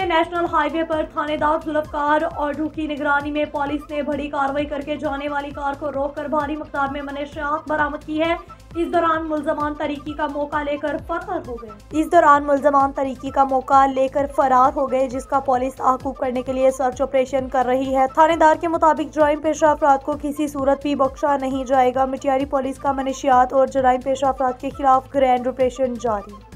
National highway पर थानेदार जुल्फकार और की निगरानी में पुलिस ने बड़ी कार्रवाई करके जाने वाली कार को रोककर भारी मकदार में मनशियात बरामद की है। इस दौरान मुल्जमान तरीकी का मौका लेकर फरार हो गए जिसका पुलिस ताक़ुब करने के लिए सर्च ऑपरेशन कर रही है। थानेदार के मुताबिक जराइम पेशा अफराद को किसी सूरत भी बख्शा नहीं जाएगा। मिटियारी पुलिस का मनशियात और जराइम पेशा अफराद के खिलाफ ग्रैंड ऑपरेशन जारी।